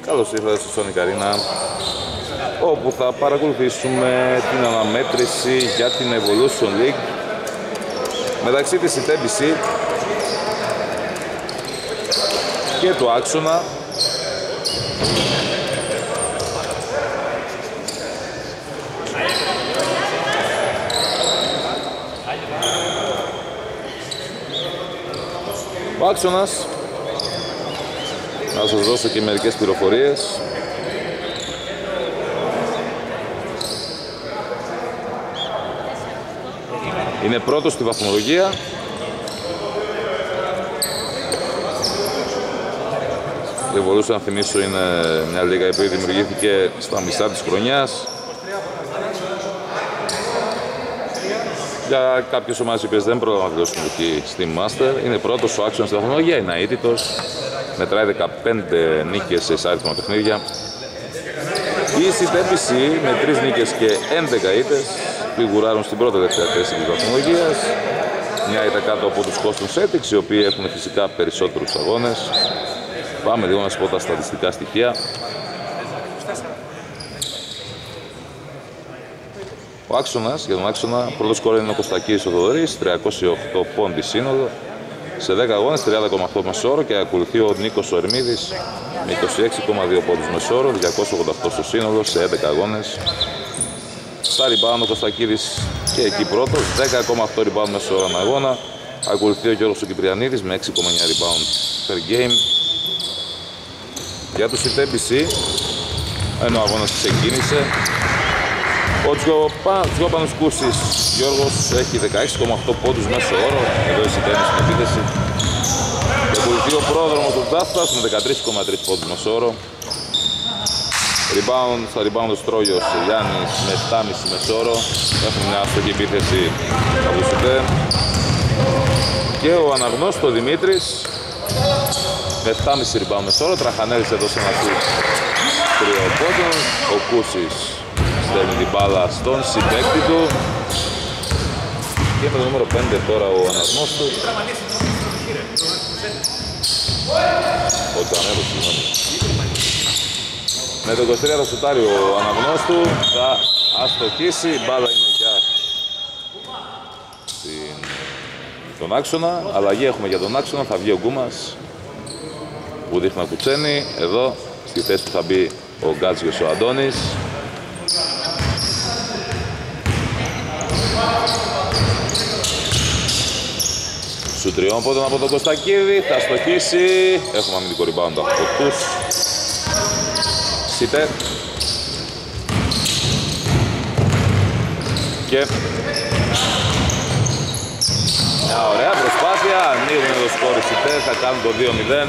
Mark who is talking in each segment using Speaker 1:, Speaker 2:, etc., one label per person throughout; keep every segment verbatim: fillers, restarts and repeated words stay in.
Speaker 1: Καλώς ήρθατε στο Sonic Arena, όπου θα παρακολουθήσουμε την αναμέτρηση για την Evolution League μεταξύ της σι τι μπι σι και του Άξονα. Ο Άξονας, να σας δώσω και μερικές πληροφορίες. Είναι πρώτος στη βαθμολογία. Η Evolution, να θυμίσω, είναι μια λίγα που δημιουργήθηκε στα μισά της χρονιάς. Για κάποιες ομάδες οι οποίες δεν πρόλαβαν να τελειώσουν εκεί στη Master, είναι πρώτος ο Άξονας στη βαθμολογία, είναι αίτητος. Μετράει δεκαπέντε νίκες σε εισάριθμα παιχνίδια. Η σι τι μπι σι με τρεις νίκες και έντεκα ήττες φιγουράρουν στην πρώτη δεύτερη θέση της βαθμολογίας. Μια ήττα κάτω από τους Boston Celtics, οι οποίοι έχουν φυσικά περισσότερους αγώνες. Πάμε λίγο να σας πω τα στατιστικά στοιχεία. Ο Άξονας, για τον Άξονα, πρώτος σκόρερ είναι ο Κωστακίδης ο Θοδωρής, τριακόσιοι οκτώ πόντοι σύνολο. Σε δέκα αγώνες, τριάντα κόμμα οκτώ μεσόωρο, και ακολουθεί ο Νίκος ο Ερμίδης με είκοσι έξι κόμμα δύο πόντους μεσόωρο, διακόσια ογδόντα οκτώ στο σύνολο σε έντεκα αγώνες. Στα rebound ο Κωστακίδης και εκεί πρώτος, δέκα κόμμα οκτώ rebound μεσόωρο ανά αγώνα. Ακολουθεί ο Γιώργος ο Κυπριανίδης με έξι κόμμα εννιά rebound per game. Για τους σι τι μπι σι, ενώ ο αγώνας ξεκίνησε, ο Τζιόπανος Κούσης Γιώργος έχει δεκαέξι κόμμα οκτώ πόντους μέσο όρο, εδώ η σι τι μπι στην επίθεση. Και ακολουθεί ο πρόδρομος του Τάφτας με δεκατρείς κόμμα τρία πόντους μέσο όρο. Rebound, στα rebound ο Στρόγιος Γιάννης με επτά κόμμα πέντε μέσο όρο. Έχουμε μια αστοχή επίθεση από τους σι τι. Και ο Αναγνώστος Δημήτρης με επτά κόμμα πέντε rebound μέσο όρο. Τραχανέλης εδώ σε ένα σουτ τριών πόντων. Ο Κούσης στέλνει την μπάλα στον συμπαίκτη του. Και με το νούμερο πέντε τώρα ο Αναγνώστος. Ο Τζανέλος, συγγνώμη. Με το είκοσι τρία το σουτάρει ο Αναγνώστου, θα αστοχίσει, η μπάλα είναι για την... τον Άξονα. Αλλαγή έχουμε για τον Άξονα, θα βγει ο Γκούμας που δείχνει να κουτσένει. Εδώ στη θέση που θα μπει ο Γκάτσιος ο Αντώνης. Σου τριών πόντων από τον Κωστακίδη, θα στοχίσει. Έχουμε αμυντικό rebound από τους Σίτε. Και μια ωραία προσπάθεια, ανοίγουν το σκόρ οι Σίτε, θα κάνουν το δύο μηδέν.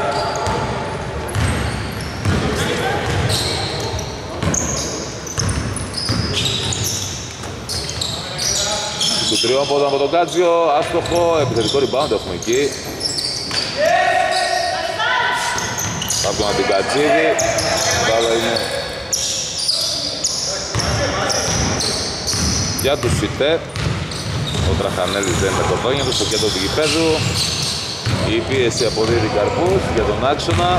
Speaker 1: Του τριών πόντων από τον Κάτσιο, άστοχο, επιθετικό rebound έχουμε εκεί. Από τον Αντικατσίδη, μπάλα είναι για τους Σιτέ. Ο Τραχανέλης δεν είναι με το δόνια του στο κέντρο του γηπέδου. Η πίεση αποδίδει καρπούς για τον Άξονα.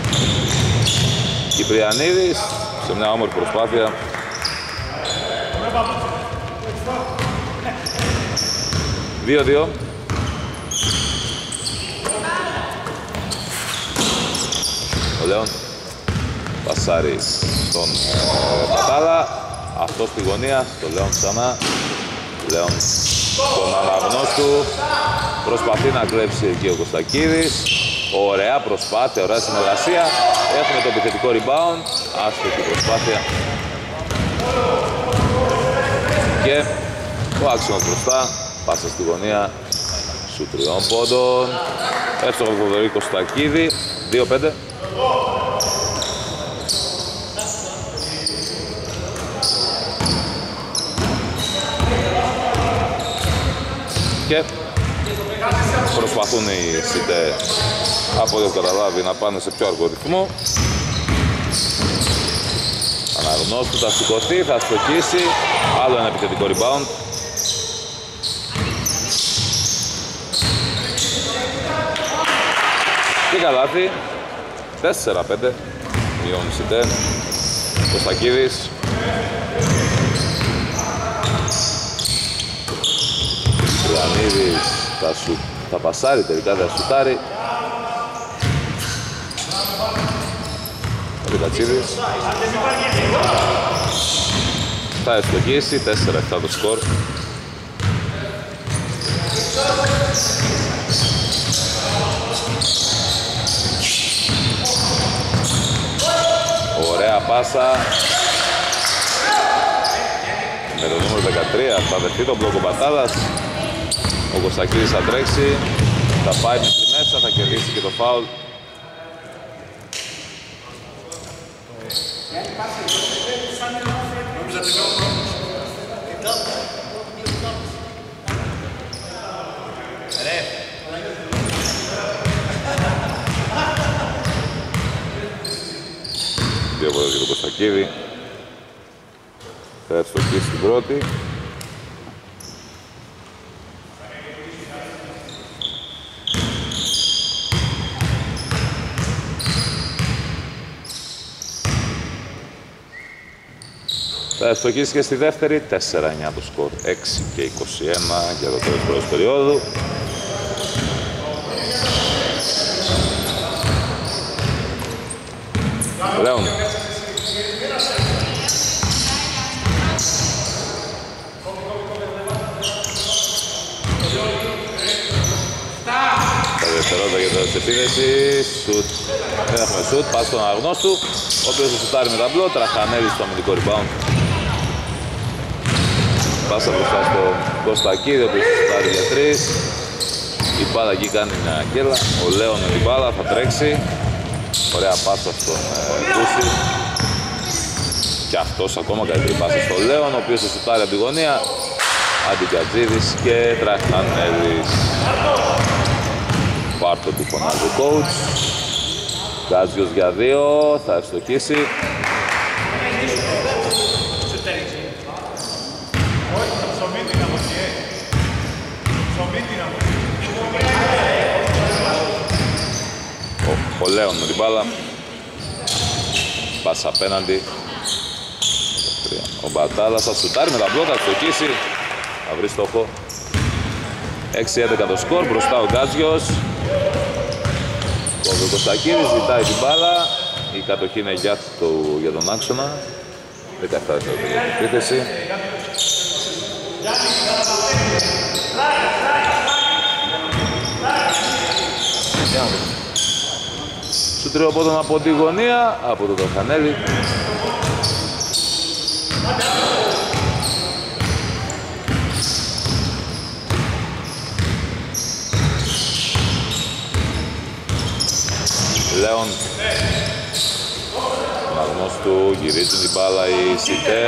Speaker 1: Κυπριανίδης σε μια όμορφη προσπάθεια. δύο δύο. Ο Λέων πασάρει στον ε, Πατάλα. Αυτό στη γωνία, το Λέων ξανά. Λέων στον Αναγνώστου. Προσπαθεί να κλέψει εκεί ο Κωστακίδης. Ωραία προσπάθεια, ωραία συνεργασία. Έχουμε το επιθετικό rebound. Άστοχη προσπάθεια. Και ο Άξονας μπροστά. Πάσα στη γωνία. Σου τριών πόντων. Εύστοχο το Θοδωρή Κωστακίδη. δύο πέντε. Και προσπαθούν οι Σίτε, από ό,τι έχω καταλάβει, να πάνε σε πιο αργό ρυθμό. Αναγνώστου, θα σηκωθεί, θα στοχίσει. Άλλο ένα επιθετικό rebound. Και καλάθι. τέσσερα πέντε. Μειώνει Σιτέ. Κωστακίδης. Ιωαννίδης θα, σου, θα πασάρει τελικά, θα σουτάρει. Ο Κατσίδης θα ευστοχίσει, τέσσερα επτά το σκορ. Ωραία πάσα με το νούμερο δεκατρία, θα δεχτεί τον μπλοκ ο Μπατάλας. Ο Κωστακίδης θα τρέξει, θα πάει μέχρι μέσα, θα κερδίσει και το φάουλ. Δύο βόλες για τον Κωστακίδη. Θα ευστοχίσει την πρώτη. Θα ευστοχίσει και στη δεύτερη, τέσσερα εννιά το σκορ, έξι και είκοσι ένα για το τέλος πρώτης περίοδου. Λέων. Τα δευτερόλεπτα για το επίδεση, σουτ, δεν έχουμε σουτ, πας στον Αγνώστου, ο οποίος θα σουτάρει με ταμπλό, Τραχανέλη στο αμυντικό rebound. Πάσα μπροστά στο Κωστακίδη, ο οποίος θα σουτάρει για τρεις. Η μπάλα εκεί κάνει μια κέλα, ο Λέων με την μπάλα θα τρέξει. Ωραία πάσα στον Κούση. Και αυτός ακόμα καλύτερη πάσα στον Λέων, ο οποίος θα σουτάρει από τη γωνία. Αντικατζίδης και Τραχανέλης. Πάρτο του φωνάζει ο coach. Γκάζιος για δύο, θα ευστοχίσει. Ο, ο Λέων με την μπάλα. Πάσα απέναντι. Ο Μπατάλας θα σουτάρει με τα μπλόκα, θα ευστοχίσει. Θα βρει στόχο. έξι έντεκα το σκορ, μπροστά ο Γκάζιος. Ο Κωστακίδης ζητάει την μπάλα. Η κατοχή είναι για, το, για τον άξονα. δεκαεπτά δευτερόλεπτα για την επίθεση. Σου τριοπόδων από τη γωνία, από τον Τραχανέλη. Λέων. Μαγνός του, γυρίζει την μπάλα η Σιτέ.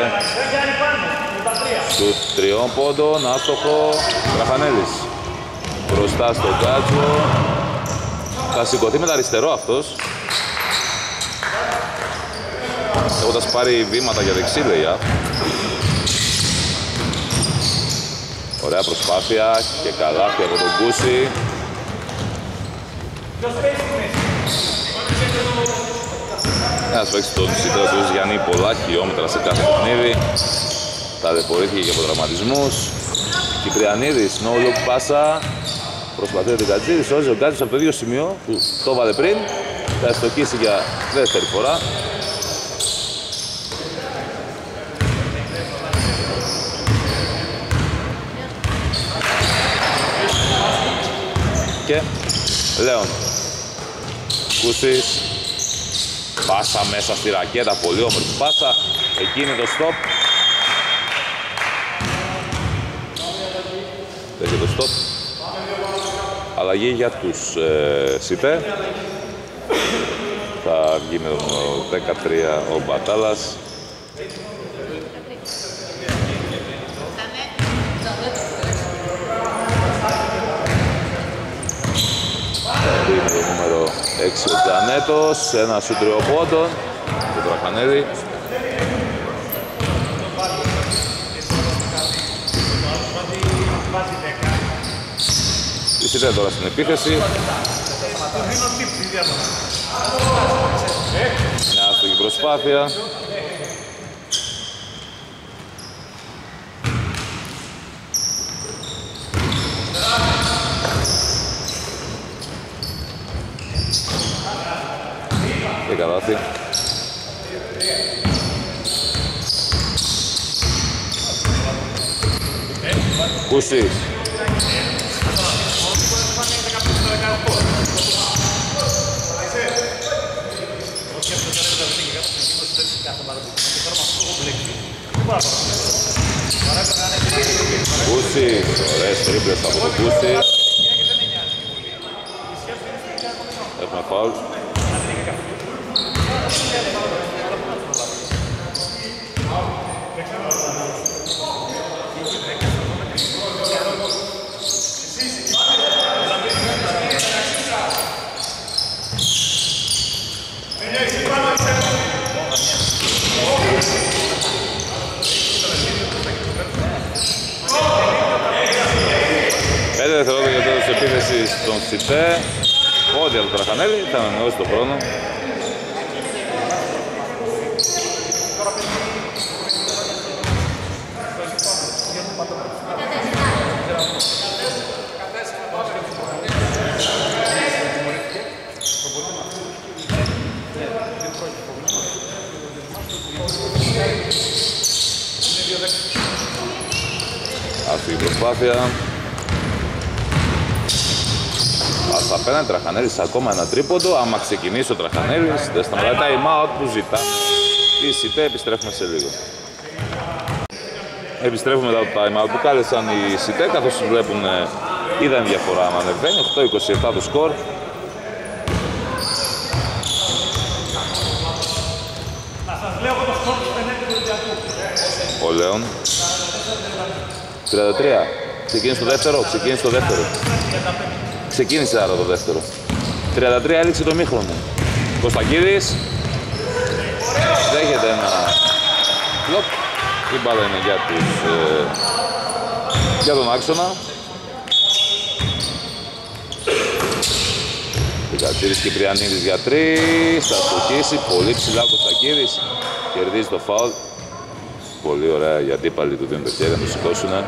Speaker 1: Σουτ τριών πόντων, άστοχο, Τραχανέλης. Μπροστά στο Γκάτζο. Θα σηκωθεί με το αριστερό αυτός. Έχοντας πάρει βήματα για δεξί λεϊά. Ωραία προσπάθεια και καλάθι από τον Κούση. Ένας παίκτης τον Σιτέ, ο οποίος διανύει πολλά χιλιόμετρα σε κάθε παιχνίδι. Ταλαιπωρήθηκε και από τραυματισμούς. Κυπριανίδης, no look πάσα. Προσπαθεί ο Κατζίδης, σώζει ο Γκάτζιος από το ίδιο σημείο που το βάλε πριν. Θα ευστοχίσει για δεύτερη φορά. Και Λέων. Κούσης. Πάσα μέσα στη ρακέτα, πολύ όμορφη πάσα. Εκεί είναι το stop. Έχει το stop. Αλλαγή για τους ε, Σιτέ. Θα βγει με τον δεκατρία ο Μπατάλας. Θα βγει με το νούμερο έξι ο Τζανέτος. Ένα σου τριοπόντων. Το Τραχανέλη. Σιτέ τώρα στην επίθεση. Μια άστοχη Άστοχη προσπάθεια. Και καλάθι. Κούσης. Κούσης, ωραίες τρίπλες από το Κούσης. Έχουμε φάουλ. Πέντε δευτερόλεπτα για το τέλος της επίθεσης των ΣΥΤΕ. Πόδια του Τραχανέλη, θα ανανεώσει τον χρόνο. Αυτή η προσπάθεια. Ας απέναντι Τραχανέλης ακόμα ένα τρίποντο. Άμα ξεκινήσει ο Τραχανέλης, δεν σταματάει time out που ζητάμε οι ΣΥΤΕ. Επιστρέφουμε σε λίγο. Επιστρέφουμε μετά το time out που κάλεσαν οι ΣΥΤΕ, καθώς βλέπουν, είδαν διαφορά να ανεβαίνει. οκτώ είκοσι επτά το σκορ. Ο Λέων. τριάντα τρία. Ξεκίνησε το δεύτερο. Ξεκίνησε το δεύτερο. Ξεκίνησε άρα το δεύτερο. τριάντα τρία έληξε το μήχρονο. Κωστακίδης. Δέχεται ένα φλοπ. Η μπάλα είναι για, τους, ε, για τον άξονα. Κατσίρης Κυπριανίδης για τρεις. Θα στοχίσει. Πολύ ψηλά ο Κωστακίδης. Κερδίζει το φάουλ. Πολύ ωραία, οι αντίπαλοι του δίνουν το χέρι να το σηκώσουνε.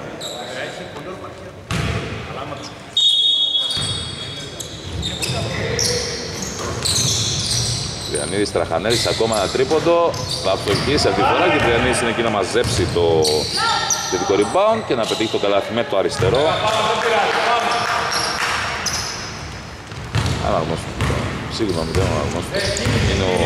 Speaker 1: Κυπριανίδης, Τραχανέλης, ακόμα ένα τρίποντο. Θα αυτοχίσει αυτή τη φορά και ο Κυπριανίδης είναι εκεί να μαζέψει το θετικό rebound και να πετύχει το καλάθι με το αριστερό. Αναγνώστο. Σίγουρα δεν είναι αναγνώστο. Είναι ο...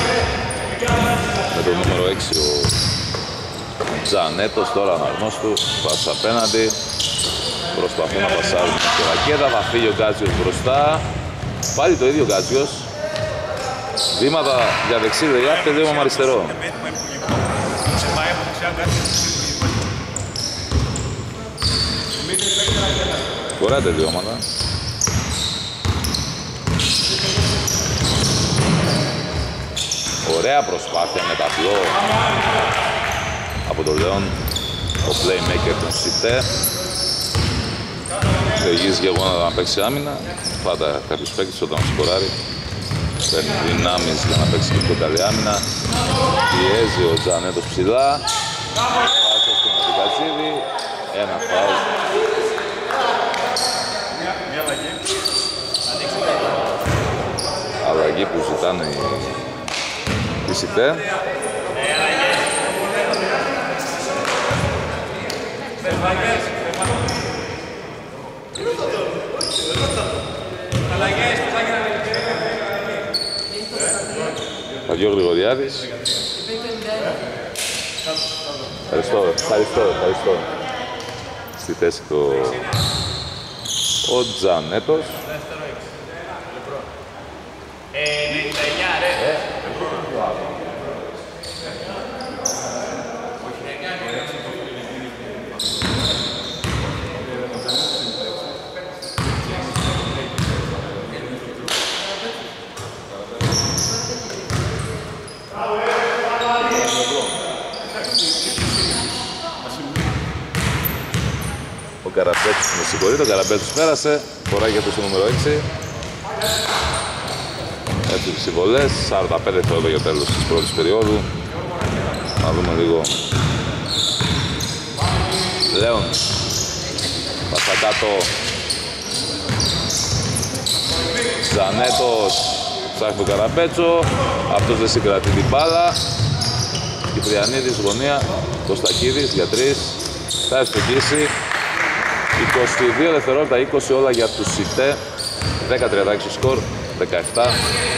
Speaker 1: με το νούμερο έξι ο Τζανέτος, τώρα αναγνώστου. Πάσα απέναντι. Προσπαθούν να πασάρουν τη ρακέτα. Θα φύγει ο Γκάτσιος μπροστά. Πάλι το ίδιο ο Γκάτσιος. Βήματα για δεξί δεξιά και βήμα αριστερό. Ωραία τελειώματα. Ωραία προσπάθεια με ταπλό από τον Λέον, ο playmaker των ΣΥΤΕ. Λογίζει και εγώ να παίξει άμυνα. Πάντα κάποιος παίκτης όταν σκοράρει παίρνει δυνάμεις για να παίξει και πιο καλή άμυνα. Πιέζει ο Τζανέτος ψηλά. Πάσα στον Αντικατσίδη. Ένα φάουλ. Αλλαγή που ζητάνε οι ΣΥΤΕ. Παγιό Γρηγοριάδης. Ευχαριστώ, ευχαριστώ, ευχαριστώ. Στη θέση του ο Τζανέτος. Ο Καραπέτς, με συγχωρείτε, ο Καραπέτς πέρασε, φοράει για το νούμερο έξι. έξι βολές, σαράντα πέντε δευτερόλεπτα για τέλος της πρώτης περίοδου. Να δούμε λίγο. Λέων, πάσα κάτω. Ζανέτος, ψάχνει τον Καραμπέτσο, αυτός δεν συγκρατεί την μπάλα. Κυπριανίδης, γωνία, Κωστακίδης για τρεις, θα ευστοχίσει. είκοσι δύο δευτερόλεπτα, είκοσι όλα για τους ΣΥΤΕ, δέκα τριάντα έξι σκορ, δεκαεπτά.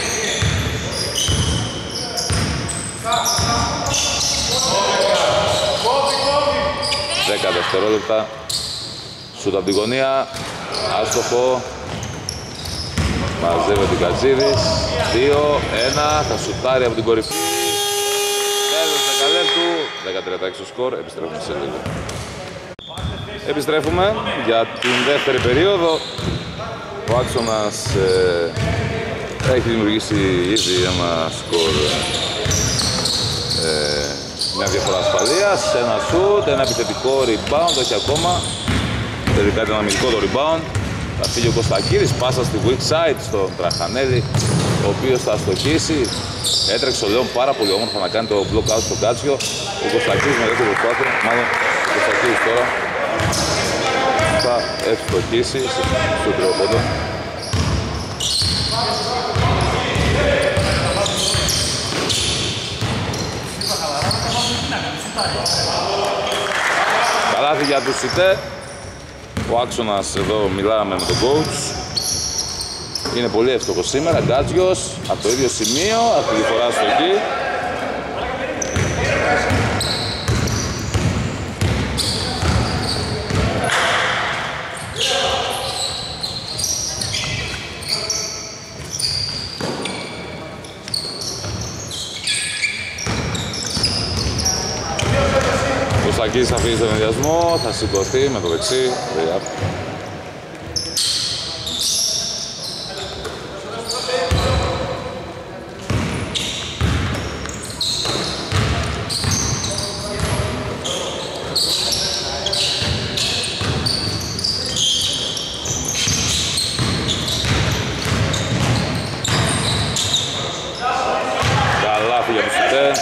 Speaker 1: δέκα δευτερόλεπτα, σούτ από την γωνία, άστοχο. Μαζεύει την Κατζίδης, δύο ένα, θα σουτάρει από την κορυφή. Τέλος δεκαλέπτου, δέκα τριάντα έξι σκορ, επιστρέφουμε σε λίγο. Επιστρέφουμε για την δεύτερη περίοδο. Ο άξονας ε, έχει δημιουργήσει ήδη ένα σκορ, ε, μια διαφορά ασφαλείας, ένα σουτ, ένα επιθετικό rebound, όχι ακόμα. Θέλει κάτι ένα αμυντικό το rebound. Θα φύγει ο Κωστακίδης, πάσα στη weak side στον Τραχανέλη, ο οποίος θα αστοχίσει. Έτρεξε ο Λέων πάρα πολύ όμορφα να κάνει το block out στο Κάτσιο. Ο Κωστακίδης με τέτοιο προσπάθεια, μάλλον ο Κωστακίδης τώρα θα ευστοχίσει στο τριοπόντο. Καλάθι για τους ΣΥΤΕ. Ο άξονας εδώ μιλάμε με τον coach. Είναι πολύ εύστοχος σήμερα. Γκάτζιος από το ίδιο σημείο, αυτή τη φορά στο εκεί. Ο Σακής θα φύγει στον ενδιασμό, θα σηκωθεί με το δεξί. Καλάθι για τους ΣΥΤΕ.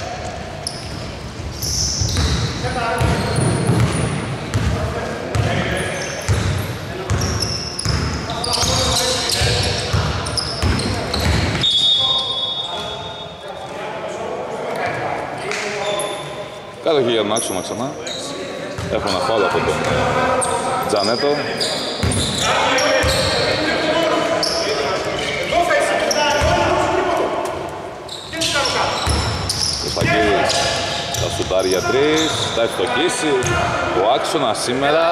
Speaker 1: Κατοχή για τον άξονα ξανά. Έχω ένα φάουλ από τον Τζανέτο. Ο Σταγγίδης θα σουτάρει για τρεις, θα ευστοχίσει. Ο άξονας σήμερα.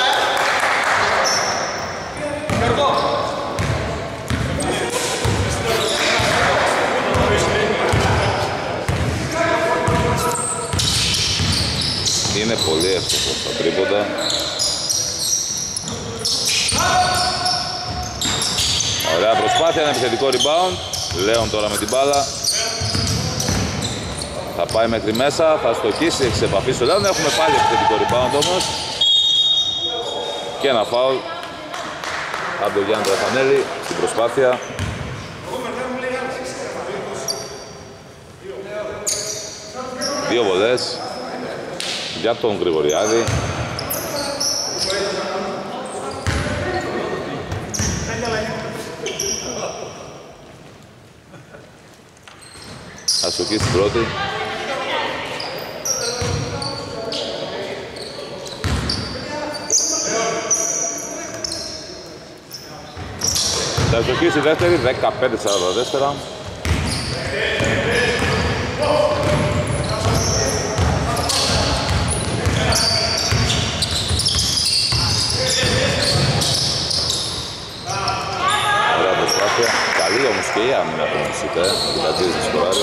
Speaker 1: Είναι πολύ εύκολο στα τρίποντα. Ωραία προσπάθεια, ένα επιθετικό rebound. Λέων τώρα με την μπάλα. Θα πάει μέχρι μέσα, θα στοχίσει εξ επαφής στο Λέων. Έχουμε πάλι επιθετικό rebound όμως. Και ένα φάουλ από τον Γιάννη Τραχανέλη στην προσπάθεια. Δύο βολές για τον Γρηγοριάδη. Αστοχή στην πρώτη. Θα αστοχή στη δεύτερη, δεκαπέντε σαράντα τέσσερα. Καλή όμως και η άμυνα από τον ΣΥΤΕ, την Κατζίδης να σκοράρει.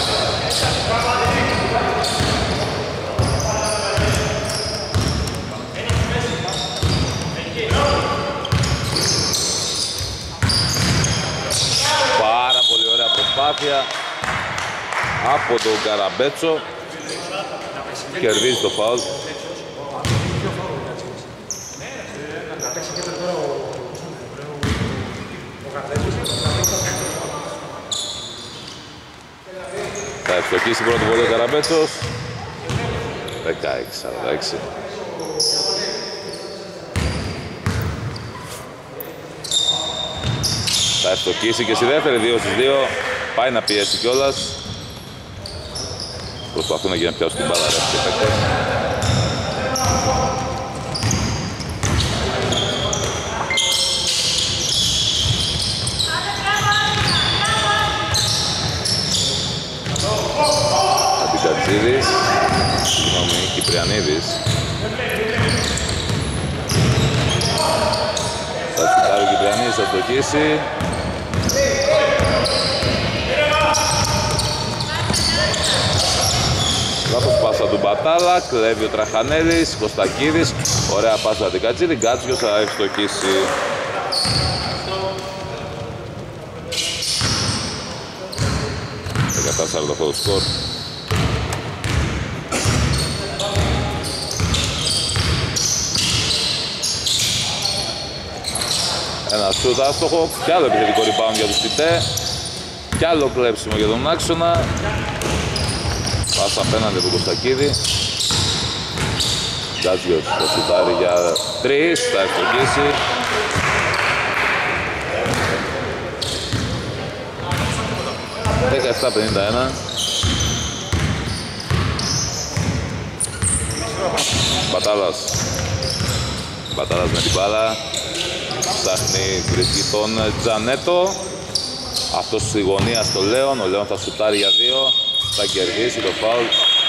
Speaker 1: Πάρα πολύ ωραία προσπάθεια από τον Καραμπέτσο. Κερδίζει το φάουλ. Θα ευστοχίσει πρώτο βολή ο Καραμπέτσος. δεκαέξι σαράντα έξι. Θα ευστοχίσει και στη δεύτερη, δύο στις δύο. Πάει να πιέσει κιόλας. Προσπαθούν να γίνουν πιάσουν την μπάλα ρε και παίκτες. Αντικατζίδης, συγγνώμη, Κυπριανίδης. Θα σουτάρει ο Κυπριανίδης, θα στοχίσει. Λάθος πάσα του Μπατάλα, κλέβει ο Τραχανέλης, Κωστακίδης. Ωραία πάσα του Αντικατζίδη, Γκάτσιος θα ευστοχίσει. δεκατέσσερα σαράντα οκτώ το σκορ. Ένα σούτ άστοχο, κι άλλο επιθετικό rebound για τους Τιτέ. Κι άλλο κλέψιμο για τον άξονα. Πάσα απέναντι από τον Κωστακίδη. Γκάτζιος θα σουτάρει για τρεις, θα ευστοχίσει. δεκαεπτά πενήντα ένα. Μπατάλας. Μπατάλας με την μπάλα. Ψάχνει, βρίσκει τον Τζανέτο. Αυτός στη γωνία στο Λέον. Ο Λέον θα σουτάρει για δύο. Θα κερδίσει το φάουλ.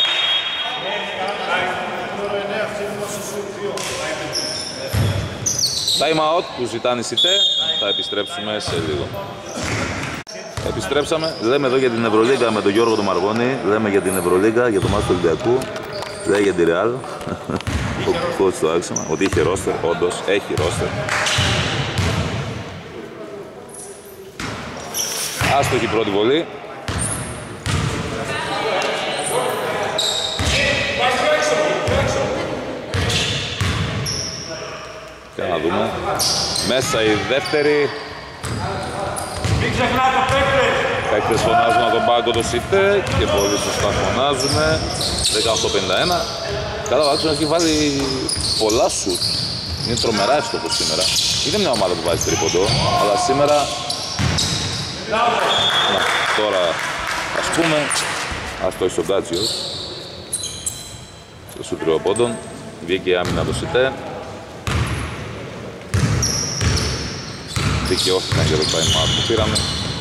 Speaker 1: Time out που ζητάνε οι ΣΥΤΕ. Θα επιστρέψουμε σε λίγο. Επιστρέψαμε. Λέμε εδώ για την Ευρωλίγκα με τον Γιώργο τον Μαργόνη. Λέμε για την Ευρωλίγκα, για το μάτι του Ολυμπιακού. Λέει για τη Ρεάλ. Ο coach στο άξονα. Ότι είχε ρόστερ. Όντως έχει ρόστερ. Άστοχη πρώτη βολή. Και να δούμε. Μέσα η δεύτερη.
Speaker 2: Μην ξεχνάτε παίκτες.
Speaker 1: Παίκτες φωνάζουν από τον πάγκο το ΣΥΤΕ και πολύ σωστά φωνάζουν. δεκαοκτώ πενήντα ένα. Καλά, ο άξονας έχει βάλει πολλά σουτ. Είναι τρομερά εύστοχος σήμερα. Είναι μια ομάδα που βάζει τρίποντο, αλλά σήμερα... Να, τώρα ας πούμε, ας το έχει στον Γκάτσιος. Στο σουτ τριοπόντων. Βγήκε η άμυνα το ΣΥΤΕ. Δικαιώθηκαν για το time out που πήραμε.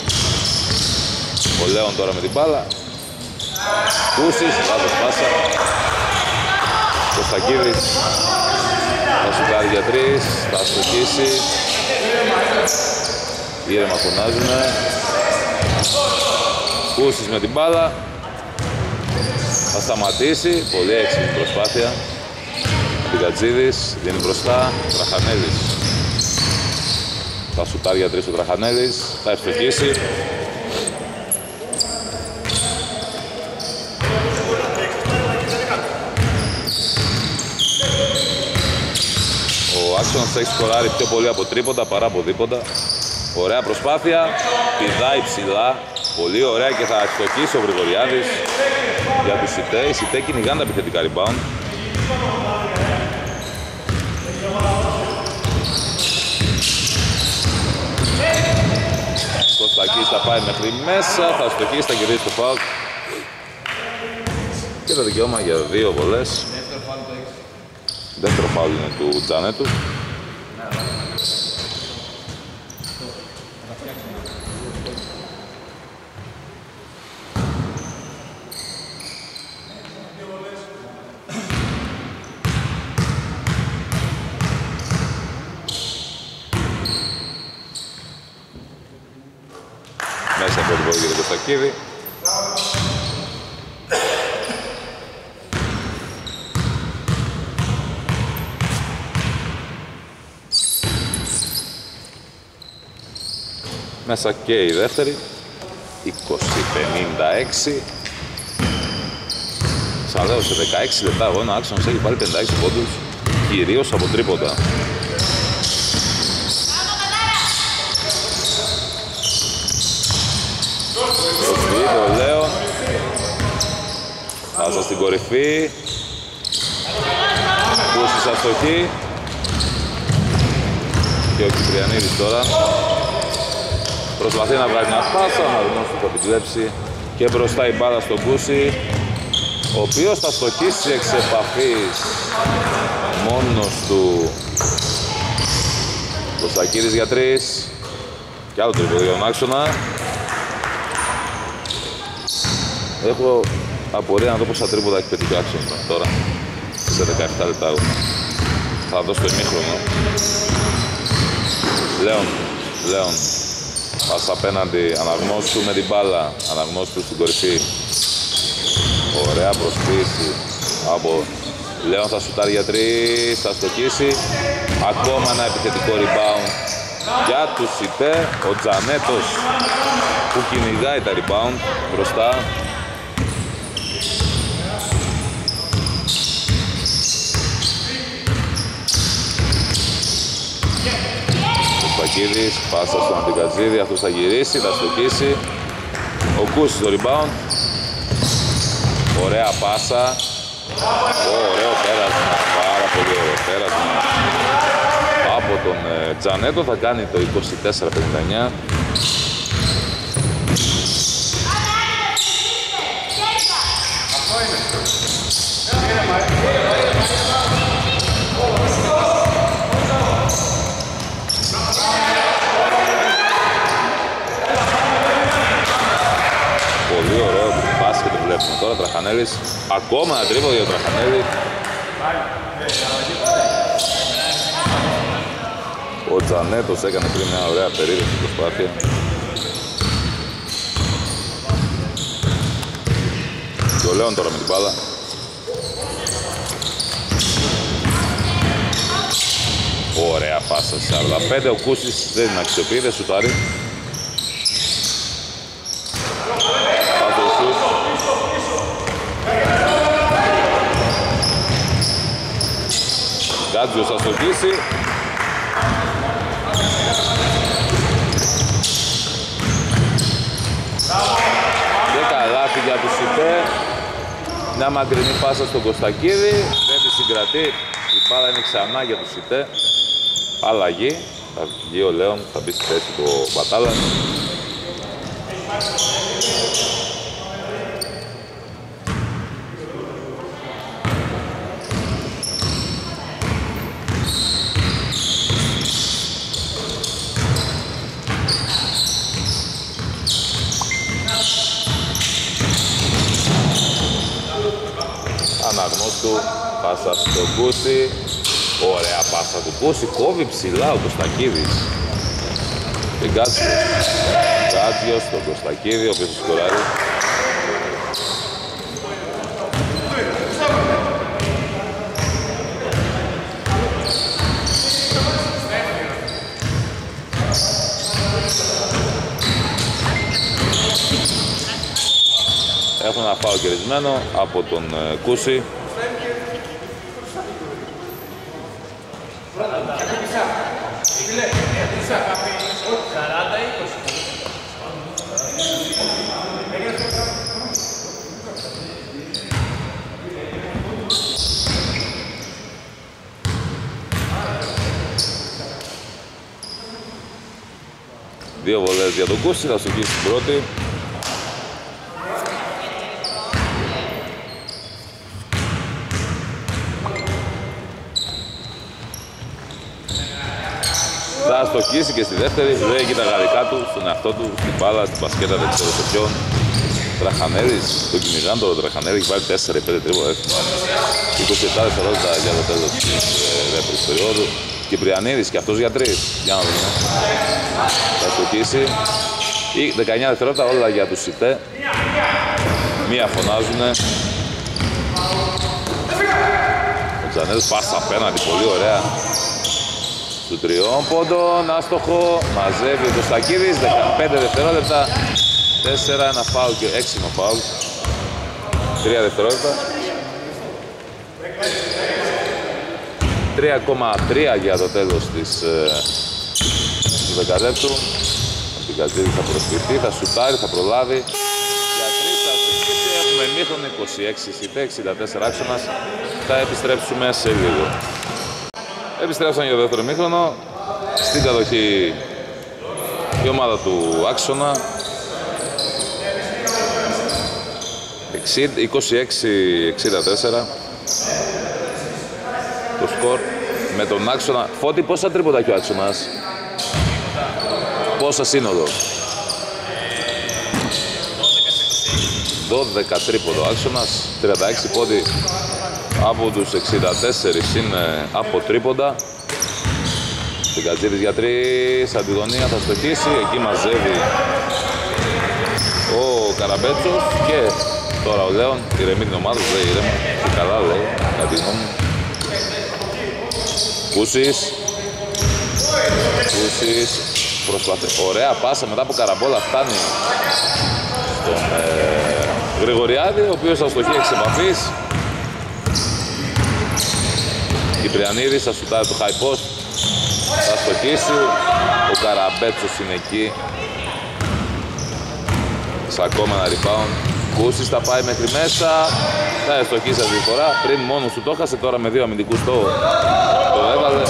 Speaker 1: Ο Λέον τώρα με την μπάλα. Κούσης, λάθος πάσα. Κωστακίδης θα σουτάρει για τρεις, θα αστοχίσει. Ήρεμα φωνάζουνε. Κούσης με την μπάλα. Θα σταματήσει, πολύ έξυπνη προσπάθεια. Αντικατζίδης, δίνει μπροστά, Τραχανέλης. Θα σουτάρει για τρεις ο Τραχανέλης, θα ευτυχίσει. Ο άξονας έχει σκοράρει πιο πολύ από τρίποντα παρά από δίποντα. Ωραία προσπάθεια, πηδάει ψηλά, πολύ ωραία και θα ευτυχίσει ο Γρηγοριάδης για τους ΣΥΤΕ. Οι ΣΥΤΕ κυνηγάνε τα επιθετικά rebound. Κωστακής θα πάει μέχρι μέσα, θα στοχίσει, θα κερδίσει το φάουλ. Και το δικαίωμα για δύο βολές. Δεύτερο φάουλ είναι του Τζανέτου. Μέσα από την βολή για τον Κωστακίδη. Μέσα και η δεύτερη. είκοσι πενήντα έξι. Σαν λέω σε δεκαέξι λεπτά αγώνα, ο άξονας έχει πάρει πενήντα έξι πόντους, κυρίως από τρίποντα. Το Λέον Πάσα στην κορυφή. Κούστης αστοχή. Και ο Κυπριανίδης τώρα προσπαθεί να βγάλει μια πάσα, να δούμε ότι θα την κλέψει. Και μπροστά η μπάλα στον Κούση, ο οποίος θα στοχίσει εξ επαφής μόνος του. Κωστακίδης για τρεις. Και άλλο τρίποδο για τον άξονα. Έχω απορία να δω πόσα τρίποδα έχει πετύχει ο άξονα τώρα. Σε δεκαεπτά λεπτά. Θα δώσω το ημίχρονο. Λέων, Λέων. Πας απέναντι, αναγνώσου με την μπάλα. Αναγνώσου στην κορυφή. Ωραία προσποίηση από Λέων, θα σουτάρει για τρεις, θα στοχίσει. Ακόμα ένα επιθετικό rebound για τους ΣΥΤΕ. Ο Τζανέτος που κυνηγάει τα rebound μπροστά. Πακίδης, πάσα στον Αντικατζίδη, αυτός θα γυρίσει, θα στοχίσει. Ο Κούσης το rebound. Ωραία πάσα. Ω, ωραίο πέρασμα, πάρα πολύ ωραίο πέρασμα από τον ε, Τζανέτο. Θα κάνει το είκοσι τέσσερα πενήντα εννιά. Πολύ ωραίο μπάσκετ το βλέπουμε τώρα. Τραχανέλης, ακόμα ένα τρίποδο για τον Τραχανέλη. Ο Τζανέτος έκανε πριν μια ωραία περίπτωση προσπάθεια. Και ο Λέων τώρα με την μπάλα. Ωραία πάσα σαράντα πέντε. Ο Κούσης δεν την αξιοποιεί, δεν σουτάρει. Γκάτζιος θα στοχίσει. Και καλάθι για τους ΣΥΤΕ. Μια μακρινή πάσα στον Κωστακίδη. Δεν τη συγκρατεί. Η μπάλα είναι ξανά για τους ΣΥΤΕ. Αλλαγή. Θα βγει ο Λέων, θα μπει στη θέση του Μπατάλα. Αναγνώστου, πάσα στον Κούση. Ωραία πάσα του Κούση, κόβει ψηλά ο Κωστακίδης. Και Γκάτζιος. Γκάτζιος στον Κωστακίδη, ο οποίος σκοράρει. Έχουν ένα φάουλ κερδισμένο από τον uh, Κούση. Δύο βολές για τον Κούση, θα σου βγει στην πρώτη. Θα στοχίσει και στη δεύτερη, λέγει τα γαλλικά του, στον εαυτό του, στην μπάλα, στην μπασκέτα, δεν ξέρω σε ποιον. Τραχανέλης, τον κυνηγάν τον Τραχανέλη, έχει βάλει τέσσερα πέντε τρίποδα εύκολα. είκοσι επτά δευτερόλεπτα για το τέλος της δεύτερης περίοδου. Κυπριανίδης και αυτός για τρεις. Για να δούμε. Θα στοχίσει. Ή δεκαεννιά δευτερόλεπτα όλα για τους ΣΥΤΕ. Μία φωνάζουνε. Ο Τζανέλης πάσα απέναντι, πολύ ωραία. Του τριών πόντων, άστοχο, μαζεύει ο Κωστακίδης, δεκαπέντε δευτερόλεπτα, τέσσερα, ένα φάουλ και έξιμο φάουλ, τρία δευτερόλεπτα. τρία κόμμα τρία για το τέλος της, ε, του δεκαλέπτου. Ο Αντικατζίδης θα προσποιηθεί, θα σουτάρει, θα προλάβει. Για τρεις θα σουτήσει, έχουμε Τελειώνουμε ημίχρονο, είκοσι έξι εξήντα τέσσερα άξονας. Θα επιστρέψουμε σε λίγο. Επιστρέψαμε για το δεύτερο ημίχρονο. Στην κατοχή η ομάδα του άξονα. είκοσι έξι εξήντα τέσσερα το σκορ με τον άξονα. Φώτη, πόσα τρίποτα έχει ο άξονας? Πόσα σύνολο? δώδεκα τρίποντο άξονας, τριάντα έξι πόντι από τους εξήντα τέσσερα είναι από τρίποντα. Τικατζίδης για τρεις, αντιγωνία θα στοχίσει, εκεί μαζεύει ο Καραμπέτσος και τώρα ο Λέων ηρεμεί την ομάδα, λέει ηρέμα και καλά λέει, κατά τη γνώμη μου. Κούσης, Κούσης, προσπαθεί, ωραία πάσα μετά από καραμπόλα φτάνει στον ε, Γρηγοριάδη, ο οποίος θα στοχεί εξ επαφής. Κυπριανίδης θα σουτάρει το high post, θα στοχίσει, ο Καραμπέτσος είναι εκεί. Σε ακόμα ένα rebound. Κούσης θα πάει μέχρι μέσα, θα εστοχίσει αυτή τη φορά. Πριν μόνος του το έχασε, τώρα με δύο αμυντικούς το, το έβαλε.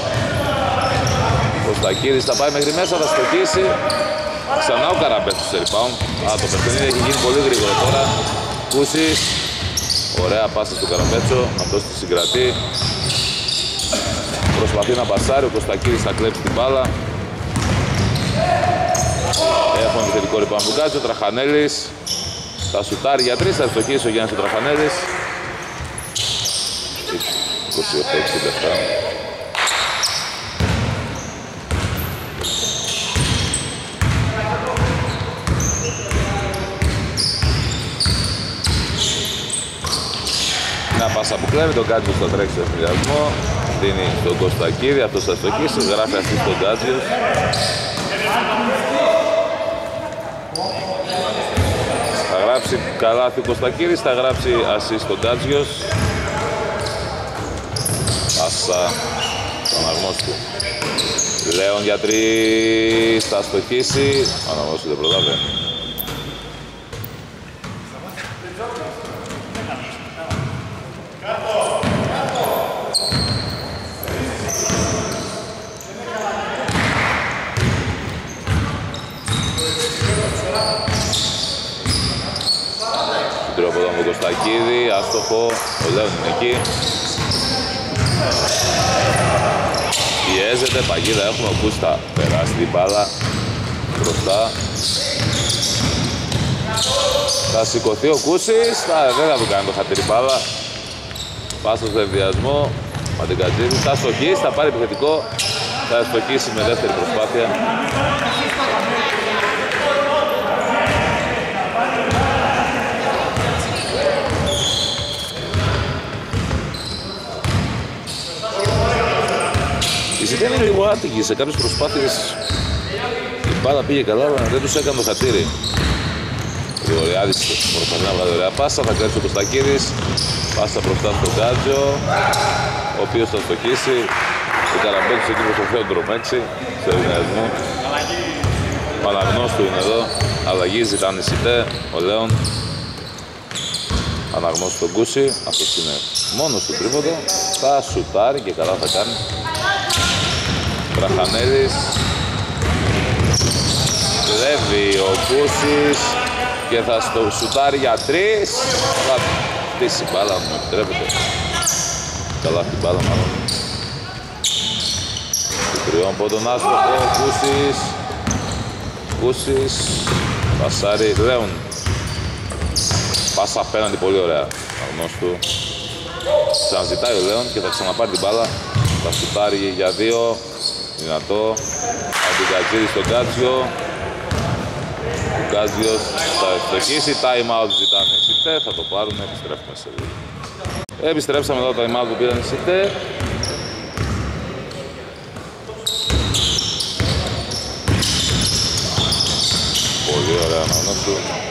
Speaker 1: Ο Στακίδης θα πάει μέχρι μέσα, θα στοχίσει. Ξανά ο Καραμπέτσος σε rebound. Α, το παιχνίδι έχει γίνει πολύ γρήγορο τώρα. Κούσης, ωραία πάσα στο Καραμπέτσο, αυτός τη συγκρατεί. Προσπαθεί να πασάρει, ο Κωστακίδης θα κλέψει την μπάλα. Έχουμε επιθετικό rebound του Γκάτζο, ο Τραχανέλης θα σουτάρει για τρεις, θα ευστοχίσει ο Γιάννης ο Τραχανέλης. είκοσι οκτώ εξήντα επτά. Μια πάσα που κλέβει, τον Γκάτζος θα τρέξει στο συνδυασμό. Δίνει στον Κωστακίδη, αυτός θα στοχίσει, γράφει αυτή στον Γκάτζος. Θα γράψει καλάθι ο Κωστακίδης, θα γράψει ασίστ στον Γκάτζιος. Πάσα στον Αναγνώστου. Λέων για τρεις, θα στοχίσει. Ο Αναγνώστου δεν προλαβαίνει. Από τον Κωστακίδη, άστοχο, ο Λέων είναι εκεί. Πιέζεται, παγίδα έχουμε, ο Κούσης θα περάσει την μπάλα μπροστά. Θα σηκωθεί ο Κούσης, θα, δεν θα του κάνει το χατήρι μπάλα. Πάσα στο ευδιασμό, Ματικατζίδης θα στοχίσει, θα πάρει επιθετικό, θα στοχίσει με δεύτερη προσπάθεια. Η Σιτέ είναι λίγο άτυχη, σε κάποιες προσπάθειες η μπάλα πήγε καλά, αλλά δεν τους έκανε το χατήρι. Ο Γρηγοριάδης προσπαθεί να βγάλει ωραία πάσα, θα κλέψει ο Κωστακίδης, πάσα μπροστά στον Γκάτζο, ο οποίος θα στοχίσει. Ο Καραμπέτσος εκεί προσπαθεί να τον τρομέξει, στο ευηνιασμό. Ο Αναγνώστου είναι εδώ, αλλαγή ζητάνε η Σιτέ, ο Λέων. Αναγνώστου τον Κούση, αυτός είναι μόνος του τρίποντο, θα σουτάρει και καλά θα κάνει. Βραχανέλης, κλέβει ο Κούσης και θα στο σουτάρει για τρεις. Θα χτίσει μπάλα, μου επιτρέπετε. Καλά την μπάλα μάλλον. Του τριών πόντων άστοχο, ο Κούσης. Κούσης, πασάρι, Λέων. Πάσα απέναντι, πολύ ωραία. Αγνώστου. Ξαναζητάει ο Λέων και θα ξαναπάρει την μπάλα. Θα σουτάρει για δύο. Δυνατό. Αντικατζίδη στον Γκάτζιο. Ο Γκάτζιος θα ευστοχίσει. Time out ζητάνε οι Σιτέ. Θα το πάρουν. Επιστρέφουμε σε λίγο. Επιστρέψαμε εδώ το time out που πήραν οι Σιτέ. Πολύ ωραία αναγνώστου.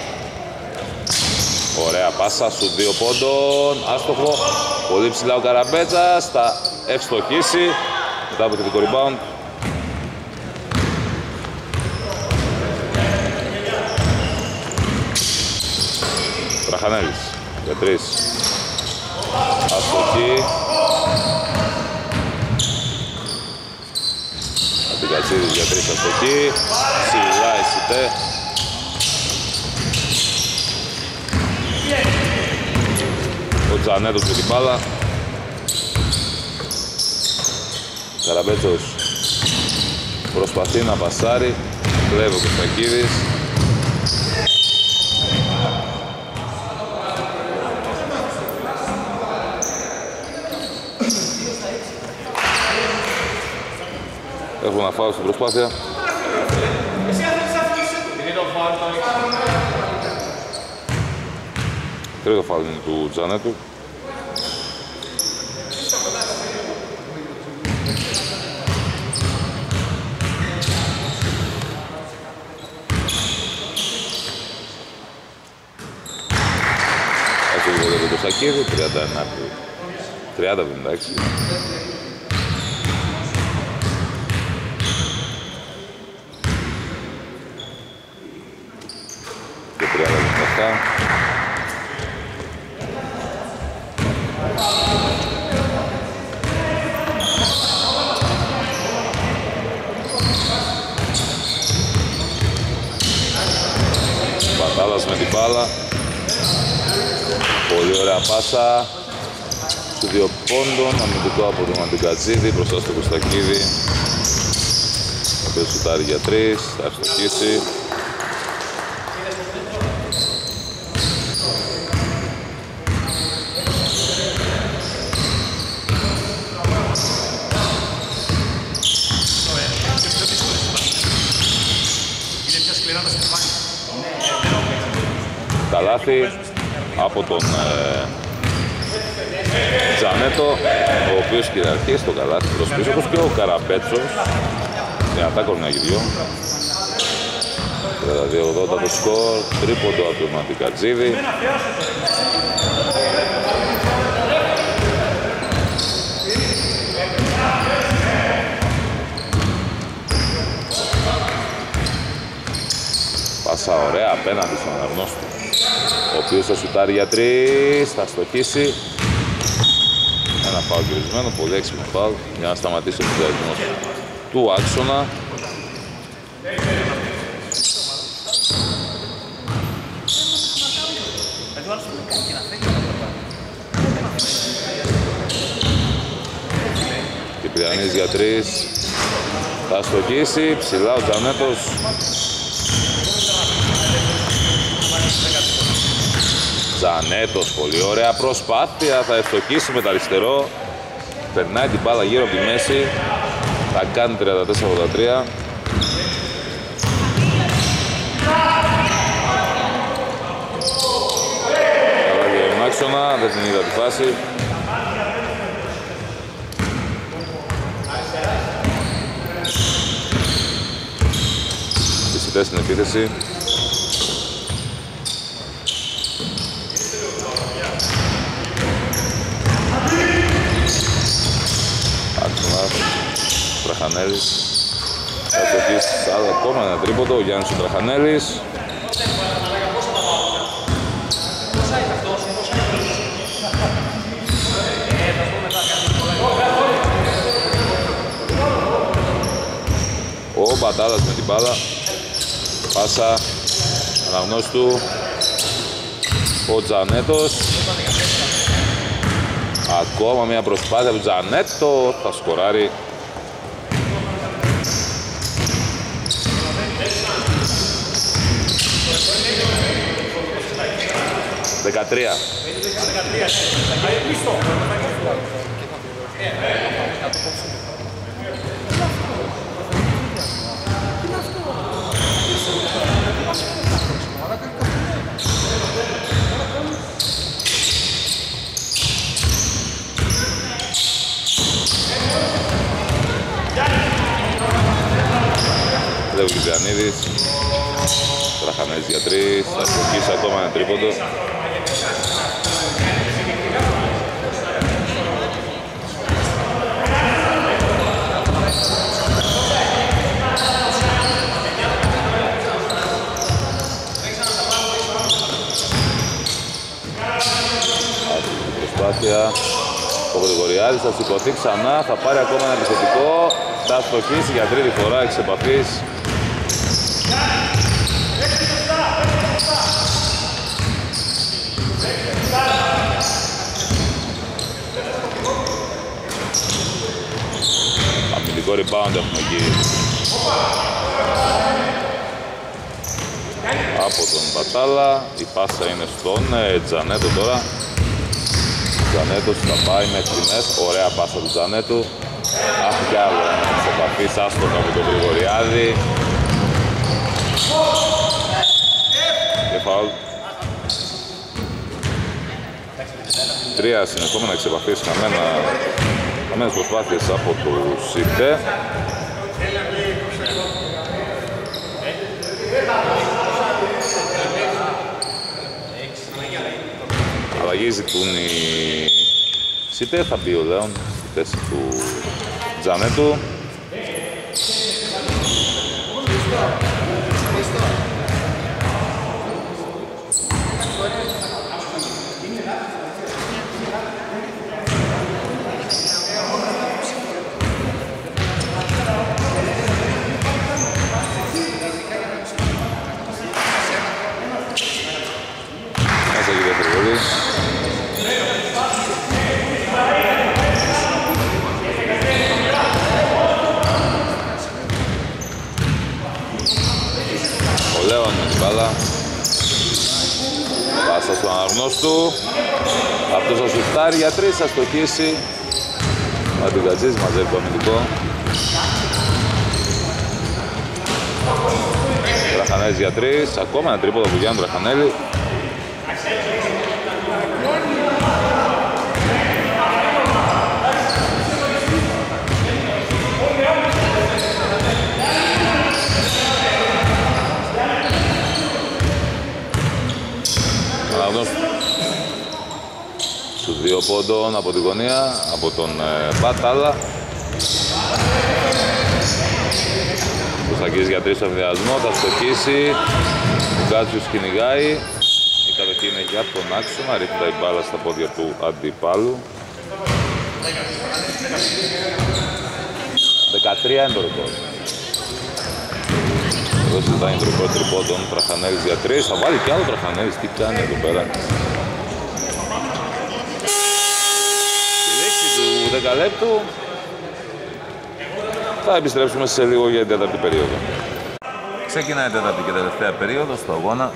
Speaker 1: Ωραία πάσα σου δύο πόντων. Άστοχο. Πολύ ψηλά ο Καραμπέτσας. Θα ευστοχίσει. Μετά από θετικό rebound. Τραχανέλης για τρεις. Αστοχή. Αντικατσίδης για τρεις αστοχή. Ψηλά εισιτέ. Ο Τζανέτος με την μπάλα. Καραμπέτσος προσπαθεί να πασάρει. Κλέβει ο Κωστακίδης. Έχουμε ένα φάουλ στην προσπάθεια. Τρίτο φάουλ είναι του Τζανέτου. Έχει λίγο το Κωστακίδη, τριάντα ένα, τριάντα εβδομήντα έξι. Και τριάντα εβδομήντα επτά. Πατάλας με την μπάλα. Πολύ ωραία πάσα. Στου δύο πόντων, αμυντικό από τον Αντικατζίδη μπροστά στο Κωστακίδη. Ο οποίος σουτάρει για τρεις, θα ευστοχίσει. Καλάθι από τον ε, Τζανέτο, ο οποίος κυριαρχεί στο καλάθι προς πίσω, όπως και ο Καραπέτσος. Δυνατά κορμιά και δυο. τριάντα δύο ογδόντα το σκορ, τρίποντο από τον Αντικατζίδη. Πάσα ωραία απέναντι στον Αρνώστο, ο οποίος θα σουτάρει για τρεις, θα στοχίσει. Ένα φάουλ κυρισμένο, πολύ έξυπνο φάουλ για να σταματήσει ο κυριαρχισμός του άξονα. Κυπριανής για τρεις, θα στοχίσει, ψηλά ο Τζανέτος. Τζανέτος, πολύ ωραία προσπάθεια, θα ευστοχίσει με το αριστερό. Περνάει την μπάλα γύρω από τη μέση, θα κάνει τριάντα τέσσερα ογδόντα τρία. Καλά για τον άξονα, δεν την είδα τη φάση. Φυσιτές στην επίθεση. Τραχανέλης, θα στοχίσει άλλο ακόμα ένα τρίποντο, ο Γιάννης ο Τραχανέλης. Ο Μπατάλας με την μπάλα, πάσα, αναγνώστου, ο Τζανέτος. Ακόμα μια προσπάθεια του Τζανέτο, θα σκοράρει. δεκατρία. Λέω Κυπριανίδης, Τραχανέλης για τρεις, θα σκοκίσει ακόμα ένα τρίποντο. προσπάθεια. Ο Γρηγοριάδης θα σηκωθεί ξανά, θα πάρει ακόμα ένα επιθετικό. Θα στοχίσει για τρίτη φορά εξ επαφής. Αμυντικό rebound έχουμε εκεί από τον Μπατάλα. Η πάσα είναι στον ε, Τζανέτο τώρα. Τζανέτος θα πάει μέχρι μέσα. Ωραία πάσα του Τζανέτου. Αχ, κι άλλο ένα της επαφής, άστοχα από τον Γρηγοριάδη. Και φαουλ. Τρία συνεχόμενα εξ επαφής, χαμένα, χαμένες προσπάθειες από το ΣΥΤΕ. Αλλαγή ζητούν οι ΣΥΤΕ, θα μπει ο Λέων στη θέση του Τζανέτου. Μέσα εκεί δεύτερη βολή. Ο Λέων με την μπάλα. Πάσα στον αναγνώστου. Αυτός θα σουτάρει για τρεις, θα στοχίσει. Ο Αντιγκατζής μαζεύει το αμυντικό. Τραχανέλης για τρεις. Ακόμα ένα τρίποδο που Γιάννου Τραχανέλη. Στους δύο πόντων από τη γωνία, από τον ε, Μπατάλα. Κωστακής για τρεις στο ενδιασμό, θα στοχίσει. Ο Γκάτσιος κυνηγάει. Η κατοχή είναι για τον άξονα, ρίχνει η μπάλα στα πόδια του αντιπάλου. δεκατρία είναι το ρεκόρ. Εδώ συζητάει το ρεκόρ τριπόντων, Τραχανέλης για τρεις. Θα βάλει κι άλλο Τραχανέλης, τι κάνει εδώ πέρα. δεκαλέπτου. Θα επιστρέψουμε σε λίγο για την τέταρτη περίοδο. Ξεκινάει η τέταρτη και τελευταία περίοδο στο αγώνα.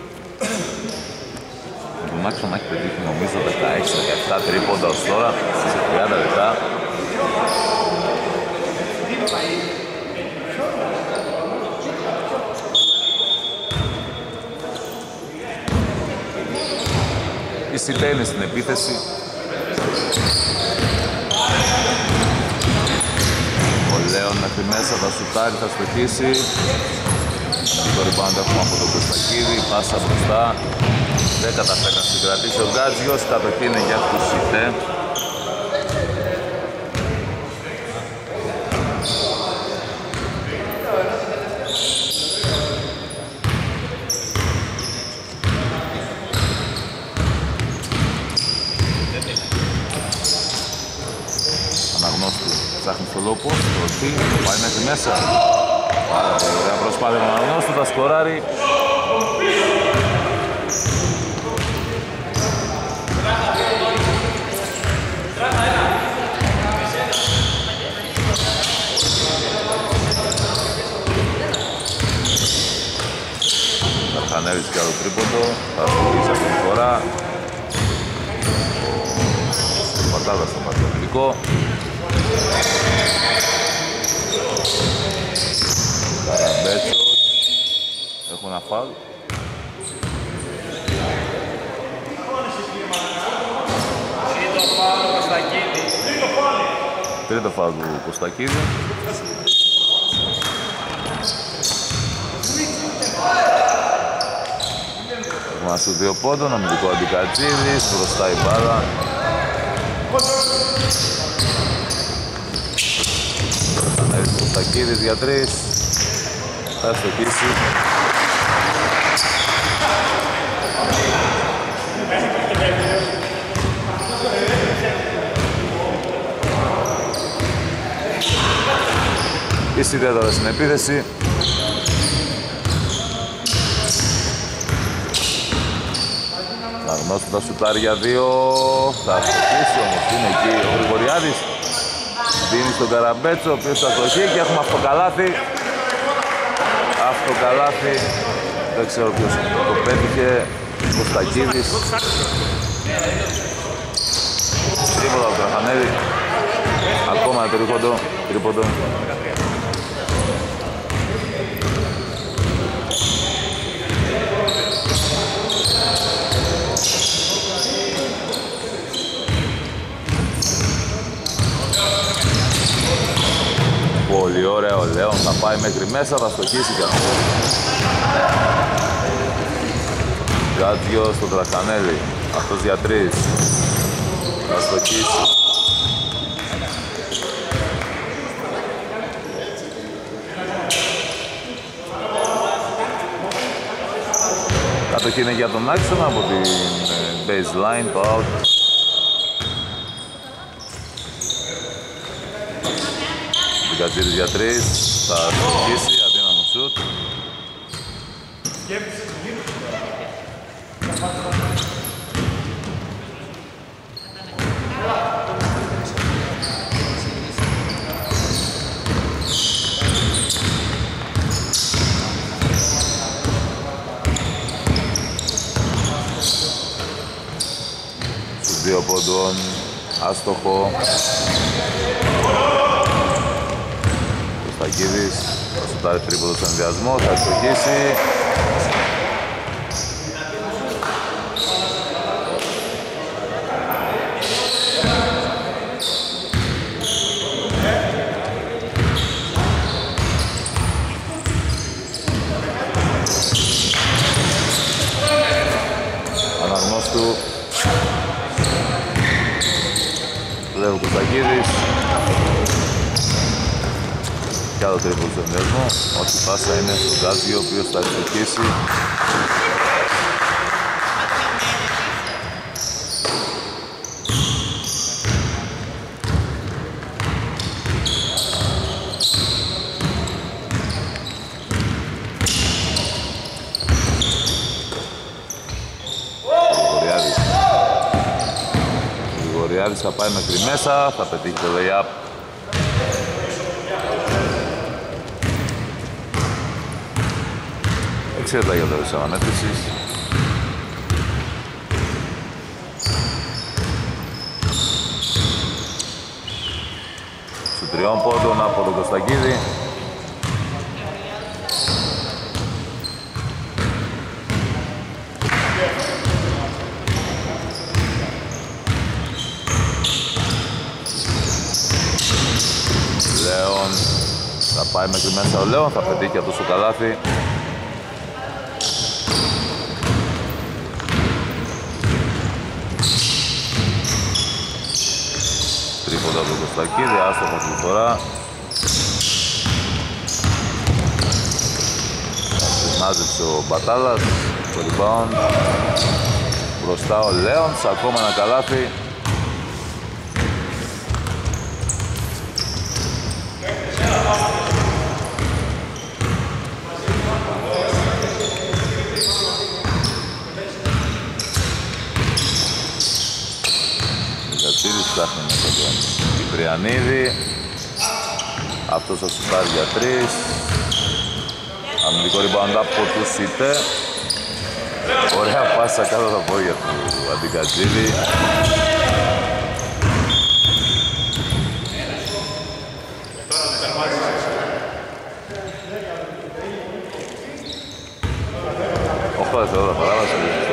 Speaker 1: Ο Μάξον έχει πετύχει νομίζω δεκαέξι δεκαεπτά τρίποντα ως τώρα σε τριάντα λεπτά. Η ΣΥΤΕ είναι στην επίθεση. Ο Λέων μέχρι μέσα θα σουτάρει, θα στοχίσει. Το rebound έχουμε από τον Κωστακίδη, πάσα μπροστά. Δεν καταφέρει να συγκρατήσει ο Γκάτζιος, κατοχή είναι για τους ΣΥΤΕ. Ψάχνει στο λόπο, το τι, πάει μέχρι μέσα. Πάρα πολύ ωραία προσπάθεια να αναγνώσει, θα σκοράρει. Καρχανέλης και άλλο τρίποντο, θα σκορίσει αυτή τη φορά. Ο Πατάδας θα πάρει το αμυντικό. Καραμπέτσος, έχουν ένα φάουλ. Τρίτο φάουλ του Κωστακίδη. Έχουμε στους δύο πόντων, αμυντικό Αντικατζίδης, μπροστά η μπάλα. Κωστακίδης για τρεις, θα στοχίσει.
Speaker 3: Σίδια τώρα στην επίθεση. Αγνώστου τα σουτάρει για δύο. Θα αστοχίσει όμως, είναι εκεί ο Γρηγοριάδης. Δίνει στον Καραμπέτσο, ο οποίος θα αστοχεί και έχουμε αυτοκαλάθι. Αυτοκαλάθι. Δεν ξέρω ποιος το πέτυχε. Κωστακίδης. Τρίποντο από τον Τραχανέλη. Ακόμα ένα τρίποντο. Τρίποντο. Πολύ ωραίο ο Λέων, θα πάει μέχρι μέσα, θα στοχίσει κι αυτό. Γκάτζιο στον Τραχανέλη, αυτός για τρεις. Θα στοχίσει. Κατοχή είναι για τον άξονα από την baseline, το out. Γκατζίδης για τρεις, θα στοχίσει, αδύναμο σουτ. Στους δύο πόντων, άστοχο. Κωστακίδης, θα σουτάρει τρίποντο στον ενδιασμό, θα αστοχίσει. Αναγνώστου. Βλέπω Κωστακίδης. Κι άλλο τρίποντο στον ενδιασμό. Ό,τι πάσα είναι στον Γκάτζιο, ο οποίος θα αστοχίσει. Γρηγοριάδης θα πάει μέχρι μέσα, θα πετύχει το lay-up. Εξαιρετά για το ρεσό ανέτησης. Σου τριών πόντων από τον Κωστακίδη. Λέων, θα πάει μέχρι μέσα ο Λέων, θα πετύχει αυτό στο καλάθι. Τρίποντα από τον Κωστακίδη, άστοχο αυτή τη φορά. Μάζεψε ο Μπατάλας, το rebound. Μπροστά ο Λέονς, ακόμα ένα καλάθι. Ψάχνει μέσα τον Κυπριανίδη. Αυτός θα σουτάρει για τρεις. Αμυντικό rebound από του Σίτε. Ωραία πάσα κάτω τα πόδια του Αντικατζίδη. Οχτώ δευτερόλεπτα παράβαση.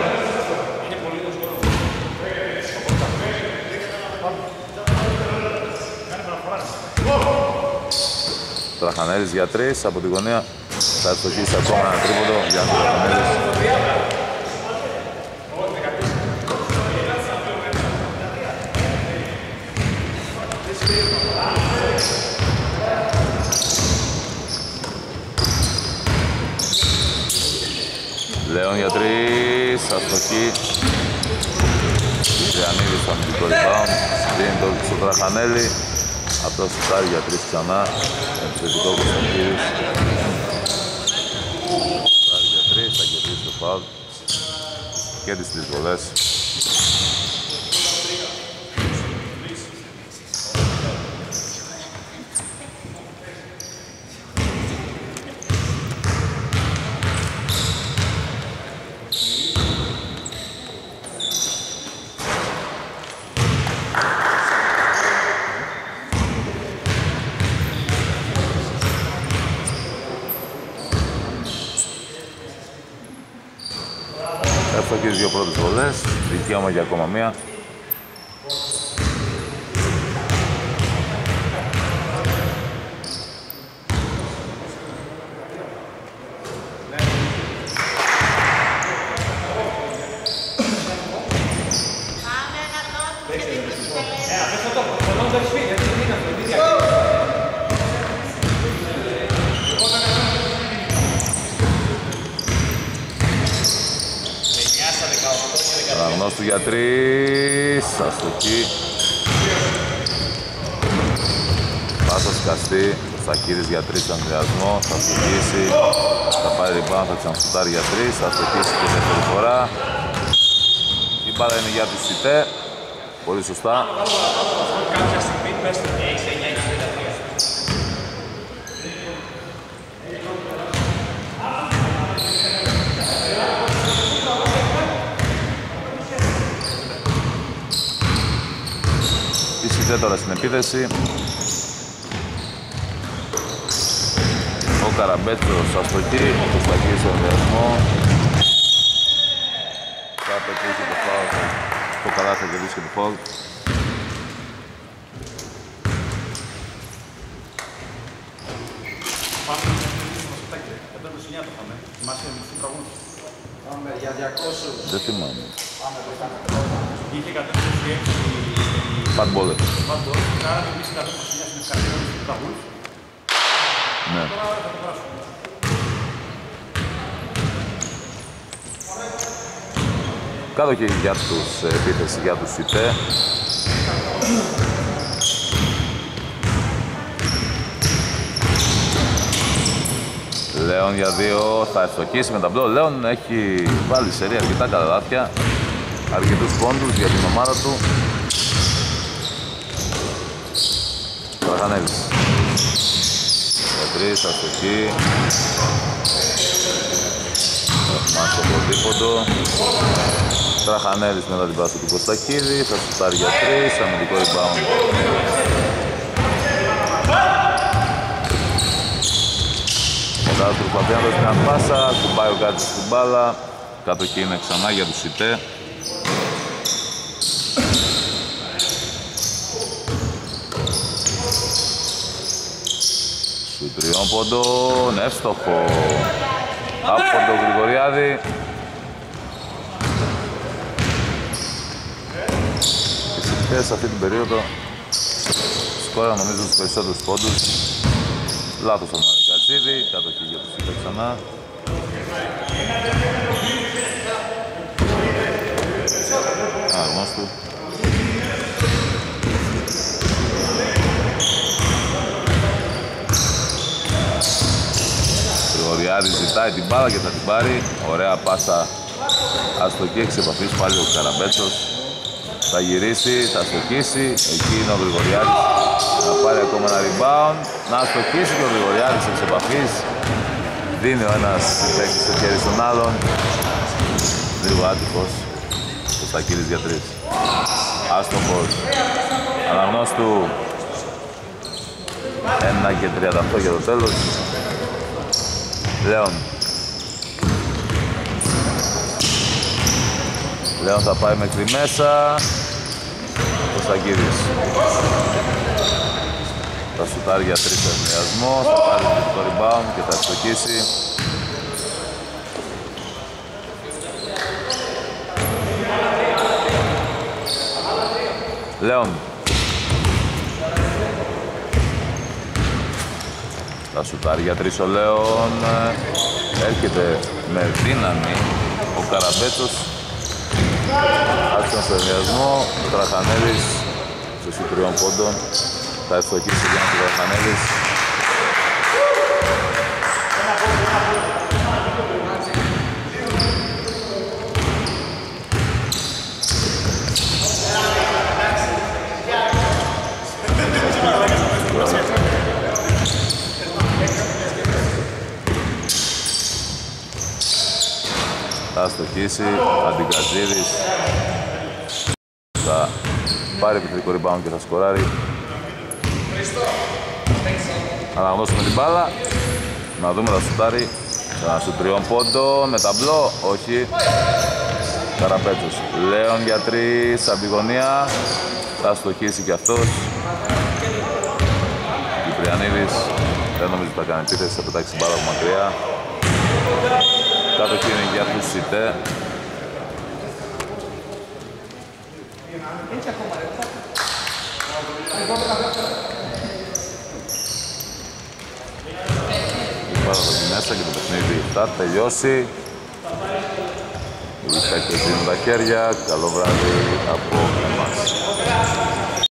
Speaker 3: Τραχανέλης για τρεις από τη γωνία. Θα αστοχίσει ακόμα ένα τρίποντο για τον Τραχανέλης. Λέων για τρεις, αστοχή. Κυπριανίδης στο αμυντικό rebound. Δίνει το στο Τραχανέλη. Αυτό σουτάρει για τρεις ξανά. Επιθετικό Κωνσταντήρης. Σουτάρει για τρεις, θα κερδίσει το φάουλ και τις τρεις βολές. Έφτω και τις δύο πρώτες βολές, δικαίωμα για ακόμα μία. Αναγνώστου για τρεις, αστοχή. Πάσα σκαστή, Σακύρης για τρεις στον ενδιασμό, θα αστοχίσει. Θα πάρει rebound, θα ξανασουτάρει για τρεις, θα αστοχίσει και δεύτερη φορά. Η μπάλα είναι για τους ΣΥΤΕ, πολύ σωστά. Τώρα στην επίθεση ο Καραμπέτσος αστοχή, ο Κωστακής στον ενδιασμό, θα πετύχει το φάουλ, το καλά θα κερδίσει και το φάουλ. Δεν θυμάμαι.
Speaker 2: Είχε εκατόν είκοσι έξι
Speaker 3: Φατμπόλερ.
Speaker 2: Φατμπόλερ, άρα εμείς εκατόν είκοσι εννιά στην ευχαριστώ του Παγούλους.
Speaker 3: Ναι.
Speaker 2: Τώρα θα το περάσουμε.
Speaker 3: Κάτοχη για τους επίθεση για τους ΣΥΤΕ. Λέων για δύο, θα ευστοχίσει με ταμπλό. Λέων έχει βάλει σερί αρκετά καλάθια, αρκετούς πόντους για την ομάδα του. Τραχανέλης. Για τρεις, αστοχή. Μάσκο από δίποντο. Τραχανέλης μετά την πάση του Κωστακίδη, θα σουτάρει για τρεις, αμυντικό rebound. Μετά προσπαθεί να δώσει μια πάσα, κουμπάει ο Γκάτσης στην μπάλα, κατοχή είναι ξανά για τους ΣΥΤΕ. Σου τριών πόντων, εύστοχο από τον Γρηγοριάδη. Οι ΣΥΤΕ σε αυτή την περίοδο σκόραν νομίζω τους περισσότερους πόντους. Λάθος από τον Κατσίδη, κατοχή για τους ΣΥΤΕ ξανά. Αγνώστου. Γρηγοριάδης ζητάει την μπάλα και θα την πάρει. Ωραία πάσα αστοχή εξ επαφής, πάλι ο Καραμπέτσος. Θα γυρίσει, θα αστοχίσει. Εκεί είναι ο Γρηγοριάδης. Θα πάρει ακόμα ένα rebound. Να αστοχίσει και ο Γρηγοριάδης εξ επαφής. Δίνει ο ένας παίκτης στο χέρι στον άλλον. Λίγο άτυχος. Ο Στακύρης για τρεις. Άστοχος. Αναγνώστου. ένα και τριάντα οκτώ για το τέλος. Λέων. Λέων θα πάει μέχρι μέσα. Ο Στακύρης. Θα σουτάρει για τρεις ενδιασμό, θα πάρει το rebound και θα ευστοχίσει. Λέων. Θα σουτάρει για τρεις ο Λέων. Έρχεται με δύναμη ο Καραμπέτσος. Άρχισαν στο ενδιασμό, ο Τραχανέλης σε τριών πόντων. Θα ευστοχίσει για να Καραθανέλης. Θα στοχίσει, Αντικαζίδης θα πάρει επιθετικό rebound και θα σκοράρει. Αναγνώσουμε την μπάλα, να δούμε, θα σουτάρει ένα σου τριών πόντων με ταμπλό, όχι. Καραπέτσος, Λέων για τρεις, από τη γωνία, θα στοχίσει και αυτός. Κυπριανίδης, δεν νομίζω ότι θα κάνει επίθεση, θα πετάξει την μπάλα από μακριά. Κάτω εκεί είναι για τους ΣΥΤΕ. Πάρα από τη μέσα και το παιχνίδι θα τελειώσει. Οι παίκτες δίνουν τα χέρια. Καλό βράδυ από εμάς.